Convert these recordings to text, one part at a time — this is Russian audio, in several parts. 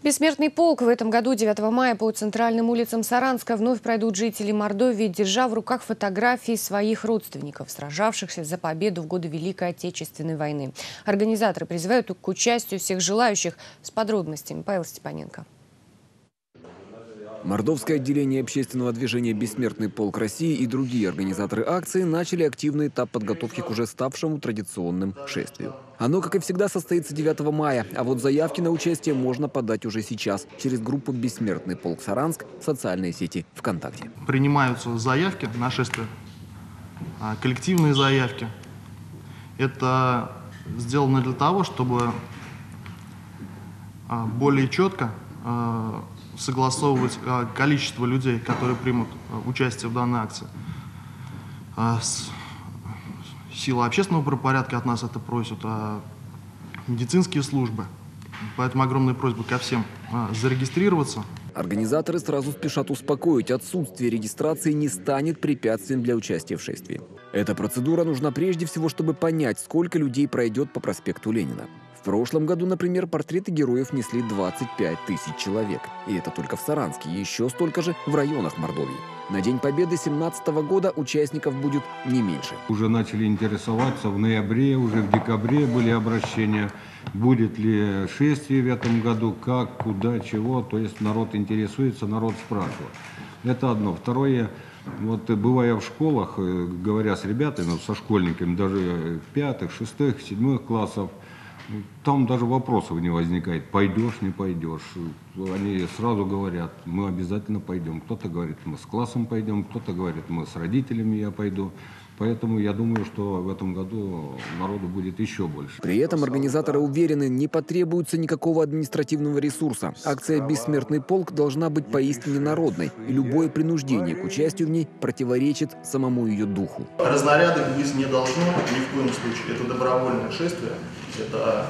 Бессмертный полк в этом году 9 мая по центральным улицам Саранска вновь пройдут жители Мордовии, держа в руках фотографии своих родственников, сражавшихся за победу в годы Великой Отечественной войны. Организаторы призывают к участию всех желающих. С подробностями Павел Степаненко. Мордовское отделение общественного движения «Бессмертный полк России» и другие организаторы акции начали активный этап подготовки к уже ставшему традиционным шествию. Оно, как и всегда, состоится 9 мая, а вот заявки на участие можно подать уже сейчас через группу «Бессмертный полк Саранск» в социальной сети ВКонтакте. Принимаются заявки на шествие, коллективные заявки. Это сделано для того, чтобы более четко согласовывать количество людей, которые примут участие в данной акции. Сила общественного правопорядка от нас это просят, медицинские службы. Поэтому огромная просьба ко всем зарегистрироваться. Организаторы сразу спешат успокоить: отсутствие регистрации не станет препятствием для участия в шествии. Эта процедура нужна прежде всего, чтобы понять, сколько людей пройдет по проспекту Ленина. В прошлом году, например, портреты героев несли 25 тысяч человек. И это только в Саранске, еще столько же в районах Мордовии. На День Победы 2017 года участников будет не меньше. Уже начали интересоваться в ноябре, уже в декабре были обращения, будет ли шествие в этом году, как, куда, чего. То есть народ интересуется, народ спрашивает. Это одно. Второе, вот бывая в школах, говоря с ребятами, со школьниками, даже 5, 6, 7 классов, там даже вопросов не возникает: пойдешь, не пойдешь. Они сразу говорят: мы обязательно пойдем. Кто-то говорит: мы с классом пойдем, кто-то говорит: мы с родителями, я пойду. Поэтому я думаю, что в этом году народу будет еще больше. При этом организаторы уверены, не потребуется никакого административного ресурса. Акция «Бессмертный полк» должна быть поистине народной, и любое принуждение к участию в ней противоречит самому ее духу. Разнарядок быть не должно ни в коем случае. Это добровольное шествие. Это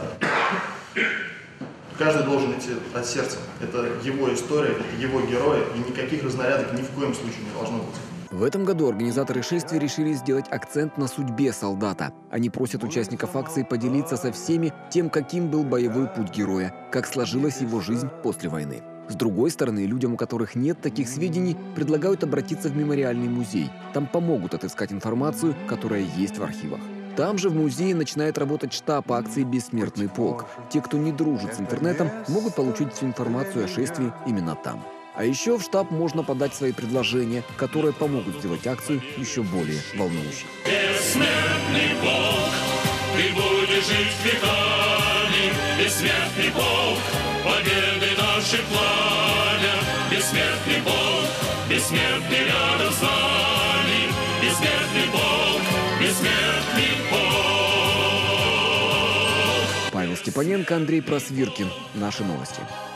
каждый должен идти от сердца. Это его история, это его герои, и никаких разнарядок ни в коем случае не должно быть. В этом году организаторы шествия решили сделать акцент на судьбе солдата. Они просят участников акции поделиться со всеми тем, каким был боевой путь героя, как сложилась его жизнь после войны. С другой стороны, людям, у которых нет таких сведений, предлагают обратиться в мемориальный музей. Там помогут отыскать информацию, которая есть в архивах. Там же в музее начинает работать штаб акции «Бессмертный полк». Те, кто не дружит с интернетом, могут получить всю информацию о шествии именно там. А еще в штаб можно подать свои предложения, которые помогут сделать акцию еще более волнующей. Бессмертный полк, ты будешь жить веками. Бессмертный полк, победы наши пламя. Бессмертный полк, бессмертный рядом с нами. Бессмертный полк, бессмертный полк. Павел Степаненко, Андрей Просвиркин. Наши новости.